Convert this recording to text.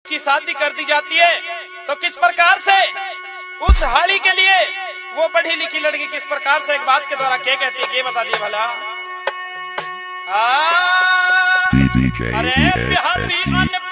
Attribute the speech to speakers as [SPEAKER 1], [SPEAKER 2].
[SPEAKER 1] की शादी कर दी जाती है तो किस प्रकार से उस हाड़ी के लिए वो पढ़ी लिखी लड़की किस प्रकार से एक बात के द्वारा क्या कहती है, क्या बता दिए भला। अरे